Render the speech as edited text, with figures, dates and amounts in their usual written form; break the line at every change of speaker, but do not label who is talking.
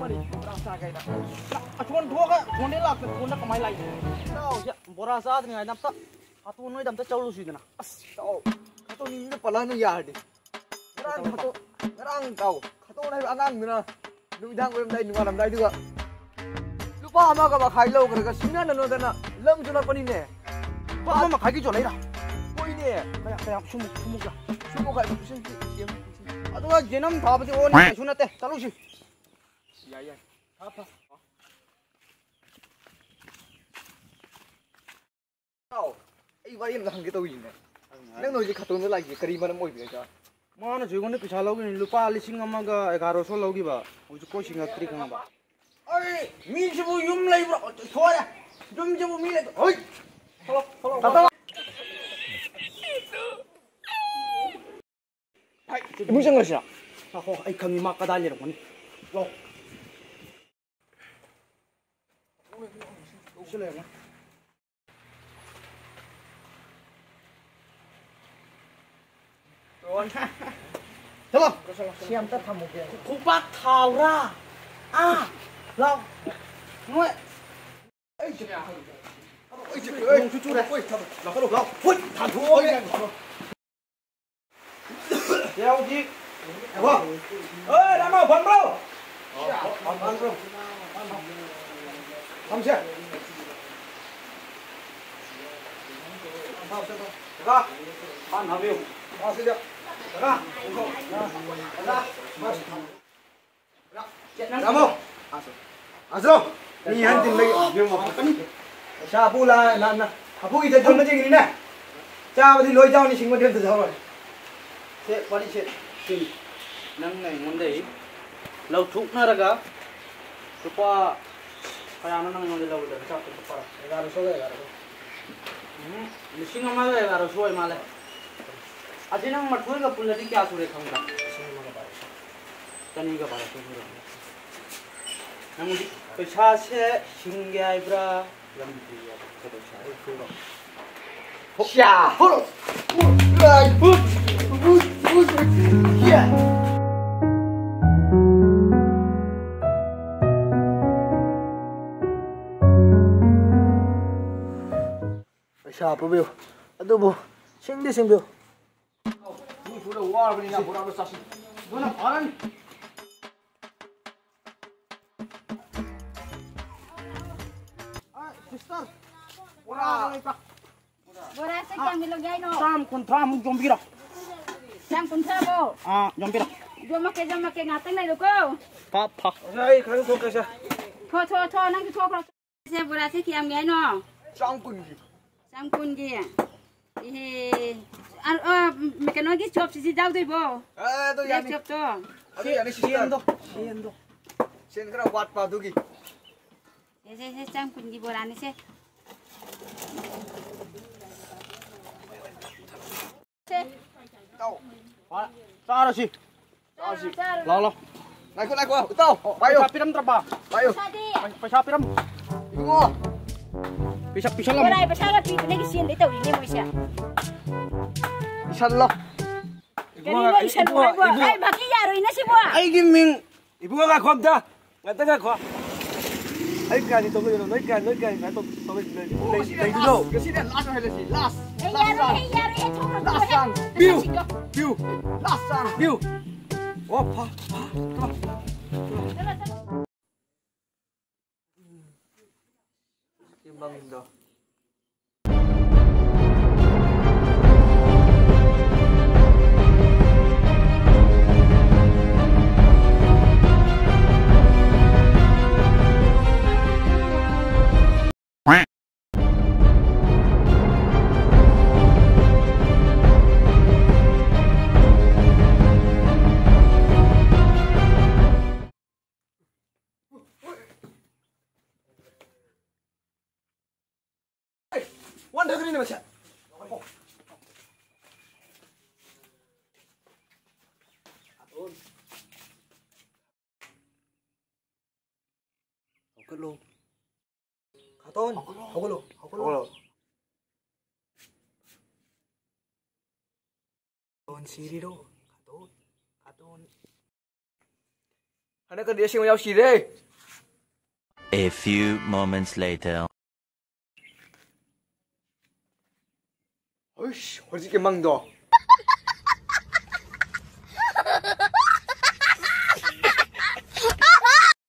mari rasa kayak dah. Cuman dua kan, cuman dia lah, cuman dah kemai lagi. Tahu ya, borasa ni ada nampak. Atau noi dam tak caulu sih na. Tahu. Atau ni ni pala ni ya deh. Ngerang kau. Atau noi angang ni na. Nudang ko dai nuwa dam dai juga. Lupa ama ka ba khai lo ka sina na no na. Lam jula pani ne. Pa ama khai ki jo lai da. Koi ne. Kaya sumuk ka. Sumuk ka sing sing. Atau ka jenam tha ba ti o ni sunate. Talu sih. Ya. Apa? Tahu. Ibarat yang kita tahu ini. Neng noi khatun tu lagi keriban moi biasa. Mana juga ni pisah lagi ni lupa lising ama ga 1100 lagi ba. Uju ko singa tri kan ba. Oi, mi jebu yum lai bro. Thora. Yum jebu mi lai. Oi. Follow. Tata. Hai, mu sang ngasih. Ako ai kami mak kadali ro ni. Lo. Sila ya. Tolong, siam tak kamu dia. Kupak tahu lah. Lau, nuai. Cucu dah. Lau, pun, tantu. Ya uji. Apa? Dah mau ban bro. Ban bro. Kamu siap? Dah. Ban habis. Sudah. Kamu, asal, ni hantin lagi, biar apa ni? Siapa pula, nak, apa kita jual macam ni nak? Siapa di luar jauh ni singgung dia tu jauh. Cek, balik cek, sini, nang mondai, lau thuk na raga, supaya kaya nang mondai lau dah, siapa tu para, 1100. Lising amal 1100 malah. Aje nang mathuai ka pun lagi kya sure khanga tani ka bara sure nang di paisa se singyai bra lam dia ko sa ko sya holo ai put ya paisa apa bio aduh bo sing bio. Sudah war beri nak borak besar. Mana orang? Sister. Borak ni pak.
Borak sekian kilo gay no.
Sam kontra mu jombira.
Sam kontra bo.
Jombira.
Jom make ngateng nai loko.
Pa. Sai kau tu kesa.
Tho nang tho pro. Se borak sekian gay no.
Sam kun
gi. Mekan lagi chop sisi jauh tu bo.
Tu yang
chop tu.
Aduh yang ni sian tu. Sian kena buat apa tu ki?
Se cang pun di bola ni se.
Tahu. Cara sih. Lo. Naik ko. Tahu. Bayo. Piram terba. Bayo. Pesa piram. Ibu. Bisa lah.
Bola besar lah pi lagi sian dia tahu ni mo sia.
Insyaallah.
Ibu. Ay baki yaro ina si bo.
Ay giming. Ibu ka khom ta. Ngata ka kho. Ay ka ni to ko no ka ka to dai do. Kasi na last hai lasi. Last.
Yaro thok.
Last sang. View. Last sang. View. Oh pa. Timbang do. Wan dah ni macam. Hello. Katon. Hello. Katon siri do. Katon. Hana ka dia sing yaw si de.
A few moments later.
Oish, hoji ke mang do.